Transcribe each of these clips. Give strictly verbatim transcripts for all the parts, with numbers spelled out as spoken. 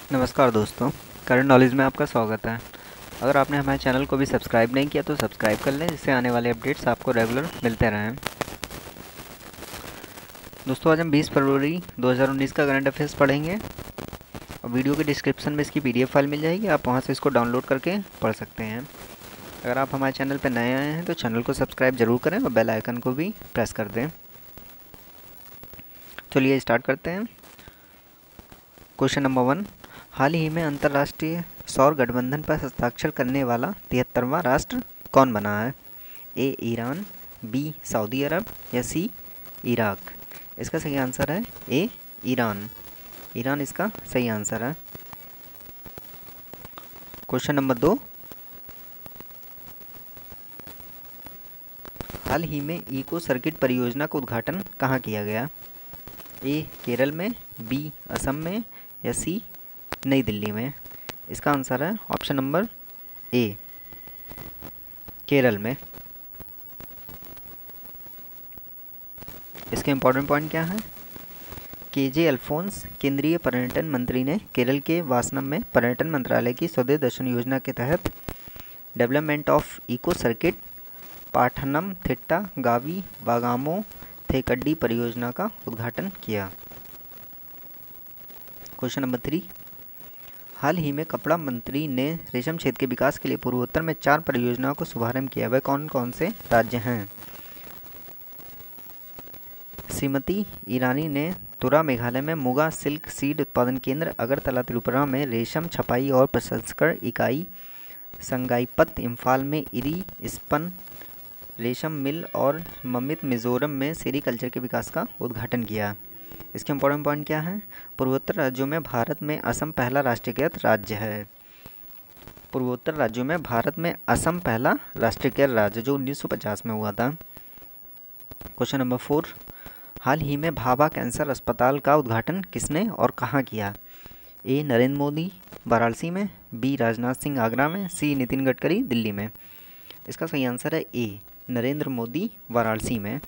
नमस्कार दोस्तों, current knowledge में आपका स्वागत है। अगर आपने हमारे चैनल को भी सब्सक्राइब नहीं किया तो सब्सक्राइब कर लें, जिससे आने वाले अपडेट्स आपको रेगुलर मिलते रहें। दोस्तों, आज हम बीस फरवरी दो हज़ार उन्नीस का करंट अफेयर्स पढ़ेंगे और वीडियो के डिस्क्रिप्शन में इसकी पीडीएफ फाइल मिल जाएगी। आप वहां से इसको डाउनलोड करके पढ़ सकते हैं। अगर आप हमारे चैनल पर नए आए हैं तो चैनल को सब्सक्राइब जरूर करें और बेल आइकन को भी प्रेस कर दें। चलिए स्टार्ट करते हैं। क्वेश्चन नंबर वन, हाल ही में अंतर्राष्ट्रीय सौर गठबंधन पर हस्ताक्षर करने वाला तिहत्तरवां राष्ट्र कौन बना है? A Iran, B Saudi Arabia या सी इराक? इसका सही आंसर है ए ईरान। ईरान इसका सही आंसर है। क्वेश्चन नंबर दो, हाल ही में इको सर्किट परियोजना का उद्घाटन कहाँ किया गया? ए केरल में, बी असम में या सी नई दिल्ली में? इसका आंसर है ऑप्शन नंबर ए, केरल में। इसके इम्पोर्टेंट पॉइंट क्या है? के जे अल्फोंस केंद्रीय पर्यटन मंत्री ने केरल के वासनम में पर्यटन मंत्रालय की स्वदेश दर्शन योजना के तहत development of eco circuit Pathanamthitta Gavi Vagamon Thekkady परियोजना का उद्घाटन किया। क्वेश्चन नंबर थ्री, हाल ही में कपड़ा मंत्री ने रेशम क्षेत्र के विकास के लिए पूर्वोत्तर में चार परियोजनाओं को शुभारंभ किया। वह कौन कौन से राज्य हैं? श्रीमती ईरानी ने तुरा मेघालय में मुगा सिल्क सीड उत्पादन केंद्र, अगरतला त्रिपुरा में रेशम छपाई और प्रसंस्करण इकाई, संगाईपत इम्फाल में इरी स्पन रेशम मिल और ममित मिजोरम में सेरीकल्चर के विकास का उद्घाटन किया। इसके इम्पोर्टेंट पॉइंट क्या है? पूर्वोत्तर राज्यों में भारत में असम पहला राष्ट्रीयकृत राज्य है। पूर्वोत्तर राज्यों में भारत में असम पहला राष्ट्रीयकृत राज्य जो उन्नीस सौ पचास में हुआ था। क्वेश्चन नंबर फोर, हाल ही में भाभा कैंसर अस्पताल का उद्घाटन किसने और कहाँ किया? ए नरेंद्र मोदी वाराणसी में, बी राजनाथ सिंह आगरा में, सी नितिन गडकरी दिल्ली में? इसका सही आंसर है ए नरेंद्र मोदी वाराणसी में।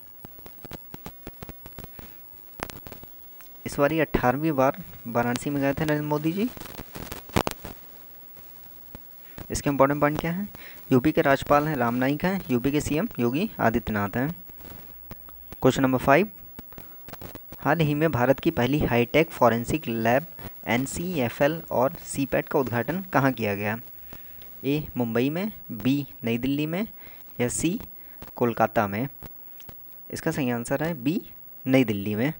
इस बार ये अट्ठारहवीं बार वाराणसी में गए थे नरेंद्र मोदी जी। इसके इम्पोर्टेंट पॉइंट क्या है? यूपी के राज्यपाल हैं राम नाईक हैं, यूपी के सीएम योगी आदित्यनाथ हैं। क्वेश्चन नंबर फाइव, हाल ही में भारत की पहली hi-tech forensic lab N C F L और सी पैट का उद्घाटन कहाँ किया गया? ए मुंबई में, बी नई दिल्ली में या सी कोलकाता में? इसका सही आंसर है बी नई दिल्ली में।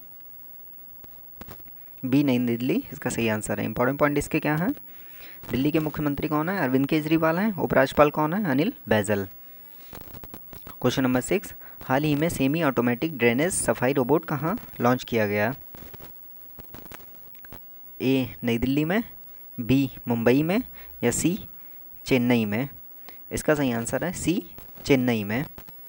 बी नई दिल्ली इसका सही आंसर है। इंपॉर्टेंट पॉइंट इसके क्या हैं? दिल्ली के मुख्यमंत्री कौन है? अरविंद केजरीवाल हैं। उपराज्यपाल कौन है? Anil Baijal. Question number six, हाल ही में सेमी ऑटोमेटिक ड्रेनेज सफाई रोबोट कहाँ लॉन्च किया गया? ए नई दिल्ली में, बी मुंबई में या सी चेन्नई में? इसका सही आंसर है सी चेन्नई में।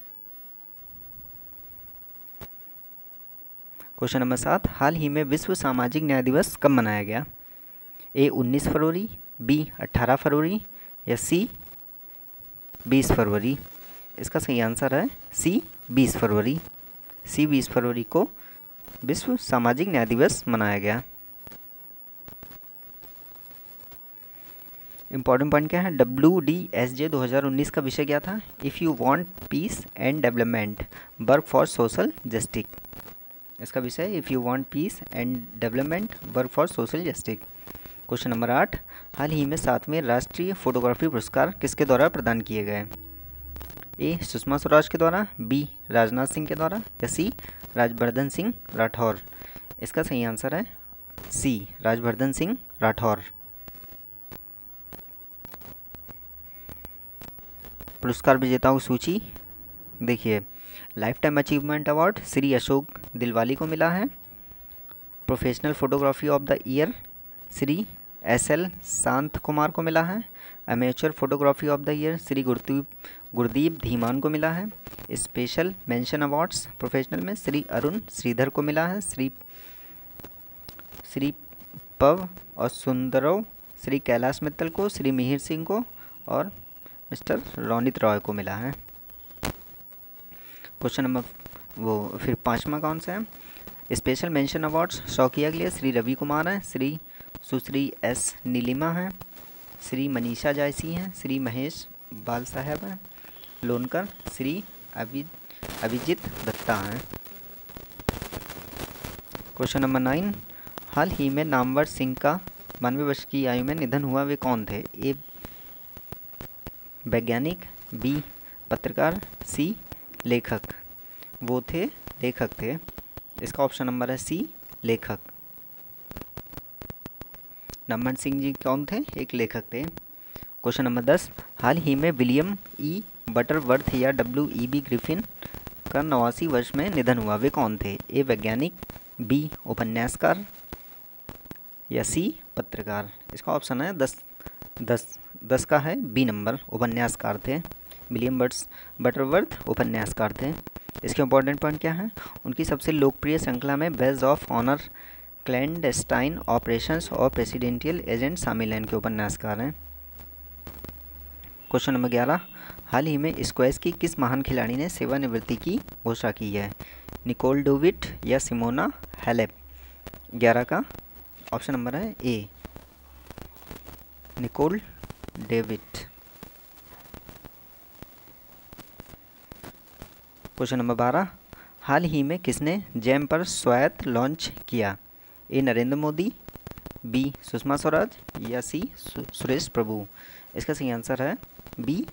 क्वेश्चन नंबर सात, हाल ही में विश्व सामाजिक न्याय दिवस कब मनाया गया? ए उन्नीस फरवरी, बी अट्ठारह फरवरी या सी बीस फरवरी? इसका सही आंसर है सी बीस फरवरी। सी बीस फरवरी को विश्व सामाजिक न्याय दिवस मनाया गया। इंपॉर्टेंट पॉइंट क्या है? डब्ल्यू डी एस जे दो हज़ार उन्नीस का विषय क्या था? If you want peace and development work for social justice. इसका विषय if you want peace and development work for social justice. Question number आठ, हाल ही में सातवें राष्ट्रीय फोटोग्राफी पुरस्कार किसके द्वारा प्रदान किए गए? ए सुषमा स्वराज के द्वारा, बी राजनाथ सिंह के द्वारा या सी राजवर्धन सिंह राठौर? इसका सही आंसर है सी राजवर्धन सिंह राठौर। पुरस्कार विजेताओं की सूची देखिए। Life time achievement award Shri Ashok Dilwali को मिला है। Professional photography of the year Shri S L Shant Kumar को मिला है। Amateur photography of the year Shri Gurdeep Gurdeep Dhiman को मिला है। स्पेशल मेंशन अवार्ड्स प्रोफेशनल में श्री अरुण श्रीधर को मिला है। श्री श्री पव और सुंदरव श्री कैलाश मित्तल को, श्री मिहिर सिंह को और मिस्टर रोनित रॉय को मिला है। क्वेश्चन नंबर वो फिर पाँचवा कौन सा है? स्पेशल मेंशन अवार्ड्स शौकिया के लिए श्री रवि कुमार हैं, श्री सुश्री एस नीलिमा हैं, श्री मनीषा जायसी हैं, श्री महेश बाल साहब हैं लोनकर, श्री अभि अभिजीत दत्ता हैं। क्वेश्चन नंबर नाइन, हाल ही में नामवर सिंह का बानवे वर्ष की आयु में निधन हुआ, वे कौन थे? ए वैज्ञानिक, बी पत्रकार, सी लेखक। वो थे लेखक थे, इसका ऑप्शन नंबर है सी लेखक। नामवर सिंह जी कौन थे? एक लेखक थे। क्वेश्चन नंबर दस, हाल ही में विलियम ई बटरवर्थ या डब्ल्यू ई बी ग्रिफिन का नवासी वर्ष में निधन हुआ, वे कौन थे? ए वैज्ञानिक, बी उपन्यासकार या सी पत्रकार। इसका ऑप्शन है दस दस दस का है बी नंबर, उपन्यासकार थे। विलियम बट्स बटरवर्थ उपन्यासकार थे। इसके इंपॉर्टेंट पॉइंट क्या है? उनकी सबसे लोकप्रिय श्रृंखला में Badge of Honor, Clandestine Operations और प्रेसिडेंशियल एजेंट शामिल हैं, इनके उपन्यासकार हैं। क्वेश्चन नंबर ग्यारह, हाल ही में स्क्वैश की किस महान खिलाड़ी ने सेवानिवृत्ति की घोषणा की है? निकोल डेविड या सिमोना हैलेप। ग्यारह का ऑप्शन नंबर है A Nicole David. Question number बारह, हाल ही में किसने जैम पर स्वायत्त लॉन्च किया? ए नरेंद्र मोदी, बी सुषमा स्वराज या सी सुरेश प्रभु। इसका सही आंसर है बी,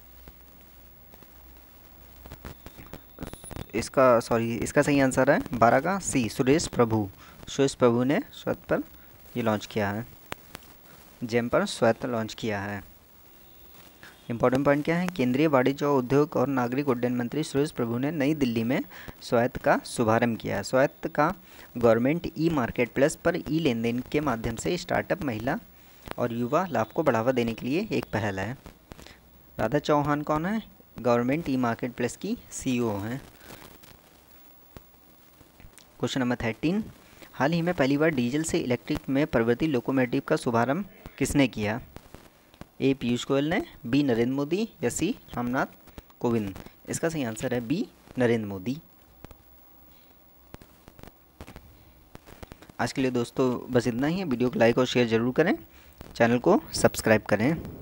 इसका सॉरी इसका सही आंसर है बारह का सी सुरेश प्रभु। सुरेश प्रभु ने स्वायत्त पर ये लॉन्च किया है, जैम पर स्वायत्त लॉन्च किया है। इंपॉर्टेंट पॉइंट क्या है? केंद्रीय वाणिज्य और उद्योग और नागरिक उड्डयन मंत्री सुरेश प्रभु ने नई दिल्ली में स्वायत्त का शुभारंभ किया है। स्वायत्त का गवर्नमेंट ई मार्केट प्लेस पर ई लेन देन के माध्यम से स्टार्टअप, महिला और युवा लाभ को बढ़ावा देने के लिए एक पहल है। राधा चौहान कौन है? गवर्नमेंट ई मार्केट प्लेस की सीईओ हैं। क्वेश्चन नंबर थर्टीन, हाल ही में पहली बार डीजल से इलेक्ट्रिक में परिवर्तित लोकोमोटिव का शुभारंभ किसने किया? ए पीयूष गोयल ने, बी नरेंद्र मोदी या सी रामनाथ कोविंद। इसका सही आंसर है बी नरेंद्र मोदी। आज के लिए दोस्तों बस इतना ही है। वीडियो को लाइक और शेयर ज़रूर करें, चैनल को सब्सक्राइब करें।